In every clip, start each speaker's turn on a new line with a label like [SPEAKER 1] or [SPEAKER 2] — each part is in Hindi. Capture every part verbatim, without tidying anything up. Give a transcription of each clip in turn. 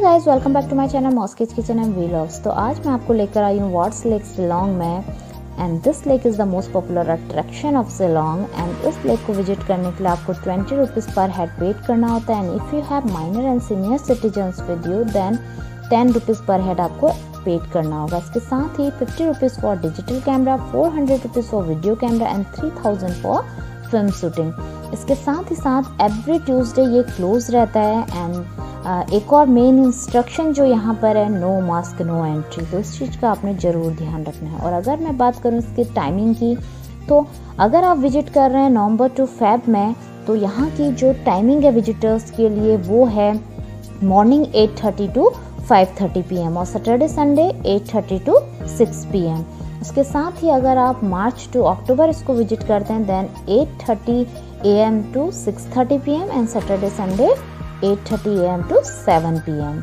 [SPEAKER 1] Guys, welcome back to my channel मॉस्किज किचन एंड व्लॉग्स। तो आज मैं आपको लेकर आई हूँ वाट्स लेक शिलोंग में and this lake is the most popular attraction of Shillong. And इस लेक को विजिट करने के लिए आपको twenty rupees per head paid करना होता है। And if you have minor and senior citizens with you then ten rupees per head आपको पेड करना होगा। इसके साथ ही fifty rupees for digital camera, four hundred rupees for video camera and three thousand for film shooting. इसके साथ ही साथ एवरी ट्यूसडे ये क्लोज रहता है। एंड uh, एक और मेन इंस्ट्रक्शन जो यहाँ पर है, नो मास्क नो एंट्री, तो इस चीज़ का आपने ज़रूर ध्यान रखना है। और अगर मैं बात करूँ इसकी टाइमिंग की, तो अगर आप विजिट कर रहे हैं नवंबर टू फेब में, तो यहाँ की जो टाइमिंग है विजिटर्स के लिए वो है morning eight thirty to five thirty P M और Saturday Sunday eight thirty to six P M. उसके साथ ही अगर आप मार्च टू अक्टूबर इसको विजिट करते हैं then eight thirty A M to six thirty P M and Saturday Sunday eight thirty A M to seven P M.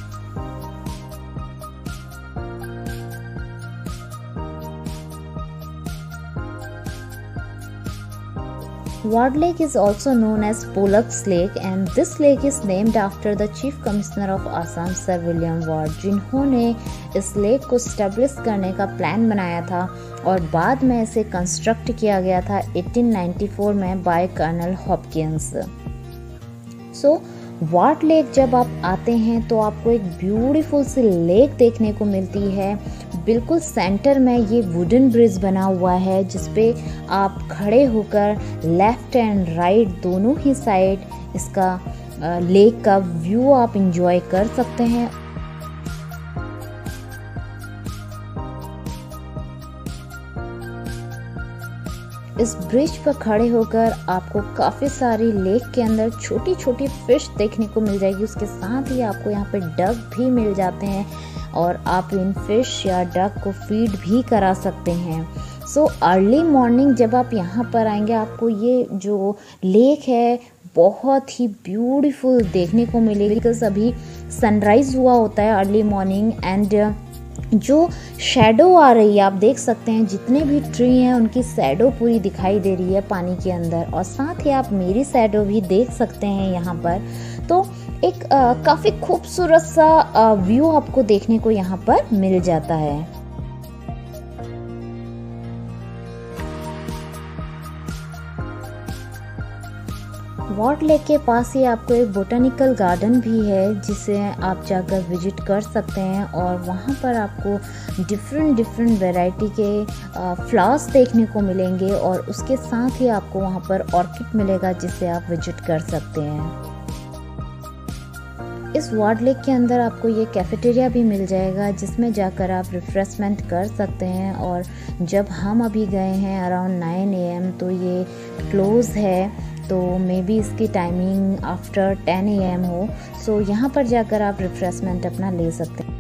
[SPEAKER 1] Ward Lake is also known as Polak's Lake and this lake is named after the Chief Commissioner of Assam, Sir William Ward, जिन्होंने इस लेक को स्टेब्लिश करने का प्लान बनाया था और बाद में इसे कंस्ट्रक्ट किया गया था एटीन नाइंटी फोर में by colonel Hopkins. So Ward lake जब आप आते हैं तो आपको एक ब्यूटीफुल सी लेक देखने को मिलती है। बिल्कुल सेंटर में ये वुडन ब्रिज बना हुआ है जिसपे आप खड़े होकर लेफ्ट एंड राइट दोनों ही साइड इसका लेक का व्यू आप एंजॉय कर सकते हैं। इस ब्रिज पर खड़े होकर आपको काफ़ी सारी लेक के अंदर छोटी छोटी फिश देखने को मिल जाएगी। उसके साथ ही आपको यहाँ पे डक भी मिल जाते हैं और आप इन फिश या डक को फीड भी करा सकते हैं। सो अर्ली मॉर्निंग जब आप यहाँ पर आएंगे आपको ये जो लेक है बहुत ही ब्यूटीफुल देखने को मिलेगी, बिकॉज अभी सनराइज हुआ होता है अर्ली मॉर्निंग एंड जो शैडो आ रही है आप देख सकते हैं, जितने भी ट्री हैं उनकी शैडो पूरी दिखाई दे रही है पानी के अंदर और साथ ही आप मेरी शैडो भी देख सकते हैं यहाँ पर। तो एक आ, काफ़ी खूबसूरत सा व्यू आपको देखने को यहाँ पर मिल जाता है। वार्ड लेक के पास ही आपको एक बोटानिकल गार्डन भी है जिसे आप जाकर विजिट कर सकते हैं और वहाँ पर आपको डिफरेंट डिफरेंट वैरायटी के फ्लावर्स देखने को मिलेंगे और उसके साथ ही आपको वहाँ पर ऑर्किड मिलेगा जिसे आप विजिट कर सकते हैं। इस वार्ड लेक के अंदर आपको ये कैफेटेरिया भी मिल जाएगा जिसमें जाकर आप रिफ्रेशमेंट कर सकते हैं। और जब हम अभी गए हैं अराउंड नाइन ए एम तो ये क्लोज है, तो मे बी इसकी timing after ten A M हो। सो यहाँ पर जाकर आप रिफ्रेशमेंट अपना ले सकते हैं।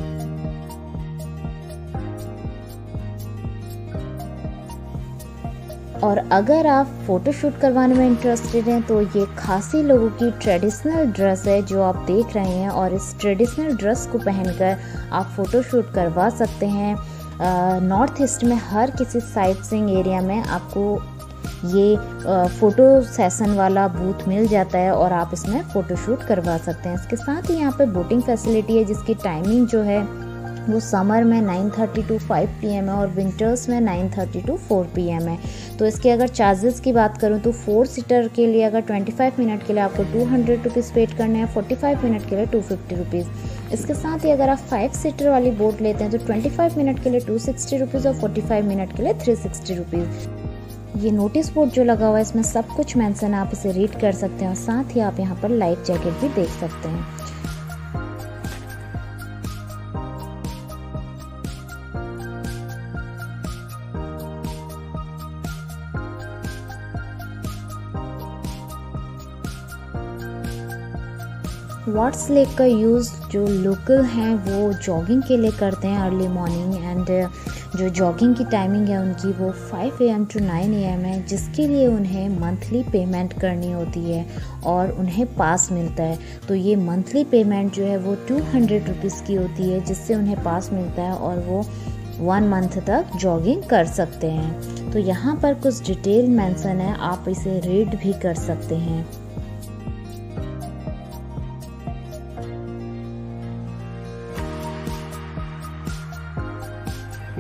[SPEAKER 1] और अगर आप फ़ोटोशूट करवाने में इंटरेस्टेड हैं तो ये खासी लोगों की ट्रेडिशनल ड्रेस है जो आप देख रहे हैं और इस ट्रेडिशनल ड्रेस को पहनकर आप फ़ोटोशूट करवा सकते हैं। नॉर्थ ईस्ट में हर किसी साइट सीइंग एरिया में आपको ये फ़ोटो सेशन वाला बूथ मिल जाता है और आप इसमें फ़ोटोशूट करवा सकते हैं। इसके साथ ही यहाँ पे बोटिंग फैसिलिटी है जिसकी टाइमिंग जो है वो समर में nine thirty to five P M है और विंटर्स में nine thirty to four P M है। तो इसके अगर चार्जेस की बात करूँ तो फोर सीटर के लिए अगर ट्वेंटी फाइव मिनट के लिए आपको टू हंड्रेड रुपीज़ पेड करने हैं, फोर्टी फाइव मिनट के लिए टू फिफ्टी रुपीज़। इसके साथ ही अगर आप फाइव सीटर वाली बोट लेते हैं तो ट्वेंटी फाइव मिनट के लिए टू सिक्सटी रुपीज़ और फोर्टी फाइव मिनट के लिए थ्री सिक्सटी रुपीज़। ये नोटिस बोर्ड जो लगा हुआ है इसमें सब कुछ मेंशन, आप इसे रीड कर सकते हैं और साथ ही आप यहाँ पर लाइफ जैकेट भी देख सकते हैं। वाट्स लेक का यूज़ जो लोकल हैं वो जॉगिंग के लिए करते हैं अर्ली मॉर्निंग एंड जो जॉगिंग की टाइमिंग है उनकी वो five A M to nine A M है, जिसके लिए उन्हें मंथली पेमेंट करनी होती है और उन्हें पास मिलता है। तो ये मंथली पेमेंट जो है वो टू हंड्रेड रुपीज़ की होती है जिससे उन्हें पास मिलता है और वो वन मंथ तक जॉगिंग कर सकते हैं। तो यहाँ पर कुछ डिटेल मेंशन है, आप इसे रीड भी कर सकते हैं।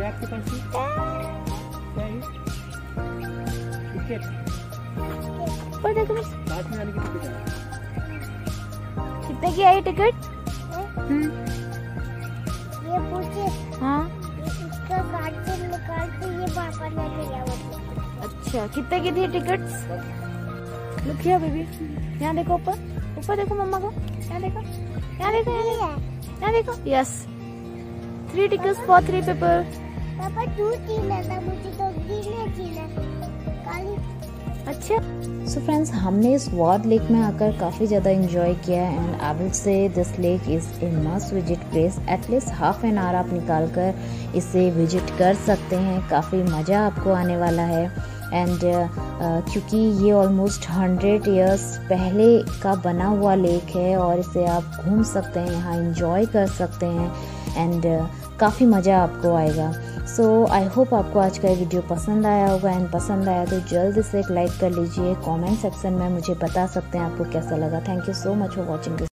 [SPEAKER 2] क्या आपके पास है? क्या है? टिकट।
[SPEAKER 1] पर देखो मिस,
[SPEAKER 2] पास में आने की टिकट है।
[SPEAKER 1] कितने की आई टिकट? हम्म,
[SPEAKER 3] ये पूछे
[SPEAKER 1] हाँ
[SPEAKER 3] इसका कार्ड से निकाल के ये पापा ने दिया वो।
[SPEAKER 1] अच्छा, कितने की थी टिकट्स? लुक हियर बेबी, यहाँ देखो ऊपर, ऊपर देखो मम्मा को, यहाँ देखो, यहाँ देखो, यहाँ देखो, यहाँ देखो, yes, three tickets for three people.
[SPEAKER 3] पापा तू चीना था, मुझे तो गिरने चीना काली।
[SPEAKER 1] अच्छा, सो फ्रेंड्स, हमने इस वार्ड लेक में आकर काफ़ी ज़्यादा इंजॉय किया and I will say this lake is a must visit place. At least half an hour आप निकाल कर इसे विजिट कर सकते हैं, काफ़ी मज़ा आपको आने वाला है। एंड uh, क्योंकि ये ऑलमोस्ट हंड्रेड इयर्स पहले का बना हुआ लेक है और इसे आप घूम सकते हैं, यहाँ इंजॉय कर सकते हैं एंड uh, काफ़ी मज़ा आपको आएगा। सो आई होप आपको आज का वीडियो पसंद आया होगा एंड पसंद आया तो जल्द से एक लाइक कर लीजिए। कमेंट सेक्शन में मुझे बता सकते हैं आपको कैसा लगा। Thank you so much for watching this.